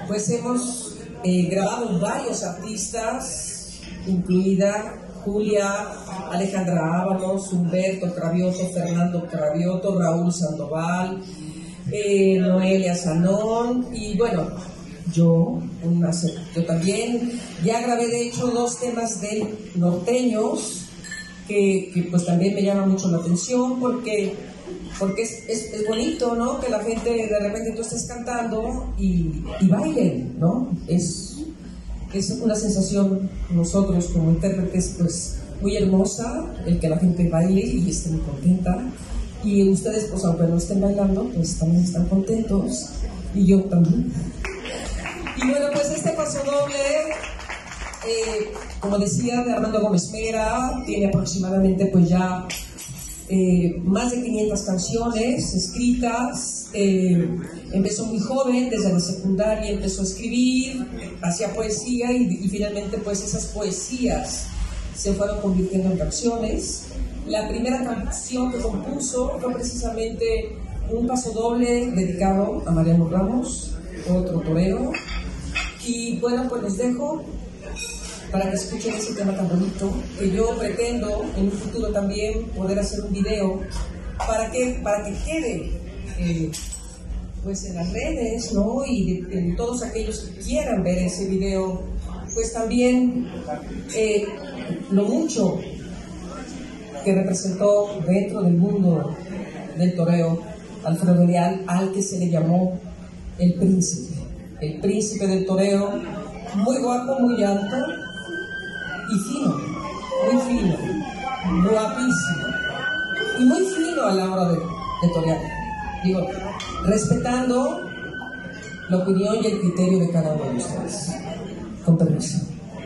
Pues hemos grabado varios artistas, incluida Julia, Alejandra Ábalos, Humberto Cravioto, Fernando Cravioto, Raúl Sandoval, Noelia Sanón y bueno, yo también. Ya grabé de hecho 2 temas de norteños que pues también me llama mucho la atención porque es bonito, ¿no? Que la gente de repente tú estés cantando y bailen, ¿no? Es una sensación nosotros como intérpretes pues muy hermosa el que la gente baile y esté muy contenta, y ustedes pues aunque no estén bailando pues también están contentos y yo también. Y bueno, pues este pasodoble, como decía, de Armando Gómez Mera, tiene aproximadamente pues ya más de 500 canciones escritas. Empezó muy joven, desde la secundaria empezó a escribir, hacía poesía y finalmente pues esas poesías se fueron convirtiendo en canciones. La primera canción que compuso fue precisamente un pasodoble dedicado a Mariano Ramos, otro torero. Y bueno, pues les dejo para que escuchen ese tema tan bonito, que yo pretendo en un futuro también poder hacer un video para que quede pues en las redes, ¿no? Y de todos aquellos que quieran ver ese video, pues también lo mucho que representó dentro del mundo del toreo Alfredo Leal, al que se le llamó el príncipe del toreo, muy guapo, muy alto y fino, muy fino, guapísimo y muy fino a la hora de torear. Digo, respetando la opinión y el criterio de cada uno de ustedes. Con permiso.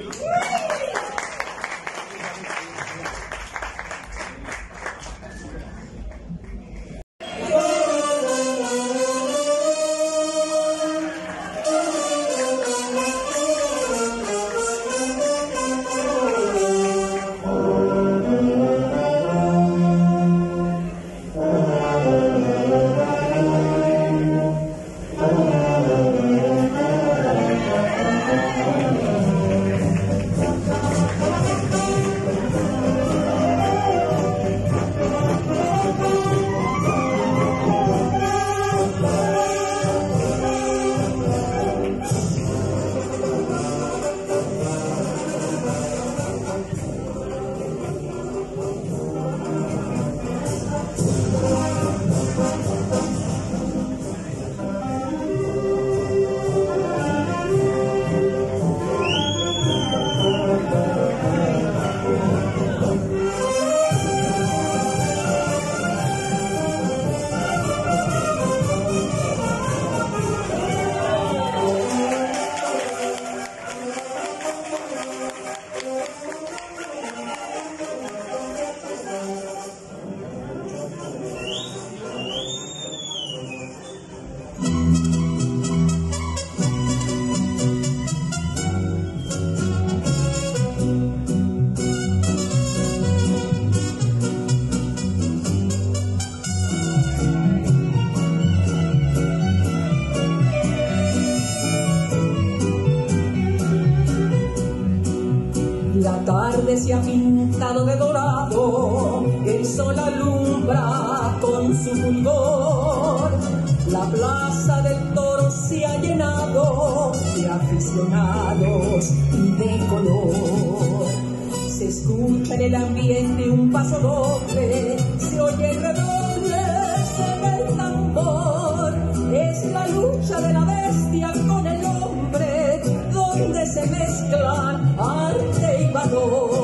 Se ha pintado de dorado, el sol alumbra con su fulgor, la plaza del toro se ha llenado de aficionados y de color. Se escucha en el ambiente un paso doble, se oye el redoble, se ve el tambor. Es la lucha de la bestia con el hombre, donde se mezclan arte y valor.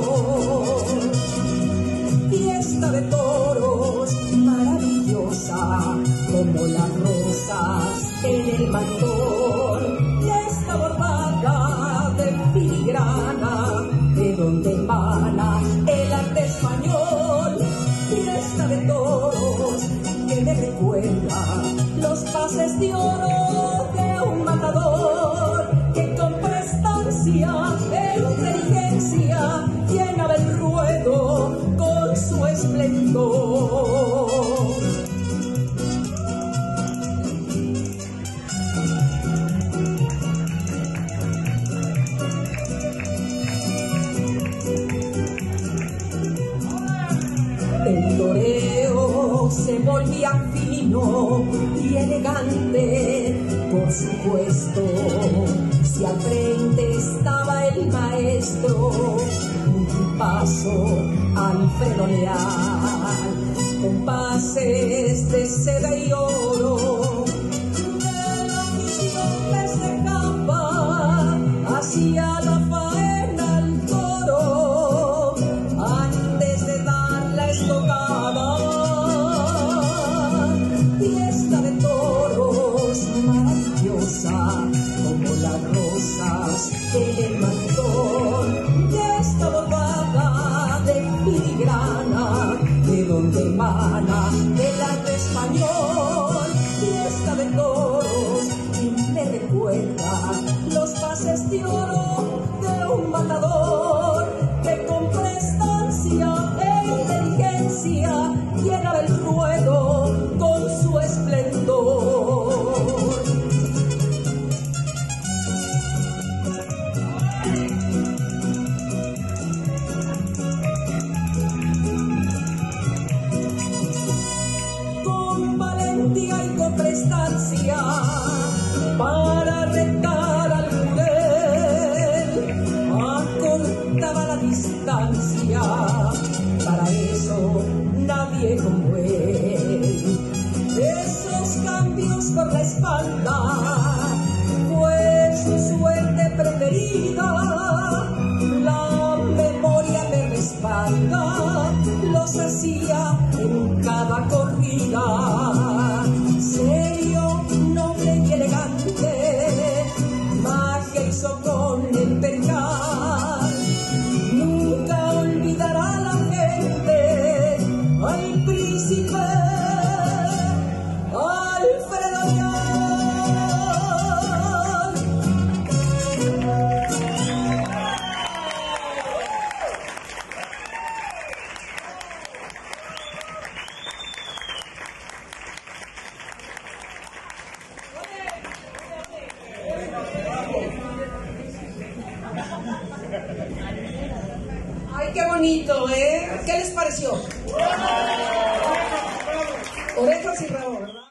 Fiesta de toros maravillosa, como las rosas en el mator. Y esta bordada de filigrana, de donde emana el arte español. Fiesta de toros que me recuerda los pases de oro de un matador, que con prestancia e inteligencia llenaba el ruedo con su esplendor. fino y elegante, por supuesto, si al frente estaba el maestro, un tipazo, Alfredo Leal, compases de seda y oro, de la misión les dejaba, hacía la faena al toro, antes de dar la estocada. Fiesta de toros maravillosa, como las rosas del mantón, fiesta bordada de filigrana, de donde emana el arte español. Fiesta de toros y me recuerda los pases de oro de un matador que con prestancia e inteligencia llenaba el ruedo con su esplendor. Con valentía y con prestancia para retar al jurel, acortaba la distancia, para eso nadie como él. Esos cambios por la espalda fue su suerte preferida, la memoria me respalda, los hacía en cada corrida. Serio, noble y elegante, magia hizo con el percal. Nunca olvidará la gente al príncipe Alfredo Leal. Ay, qué bonito, ¿eh? ¿Qué les pareció? Orejas y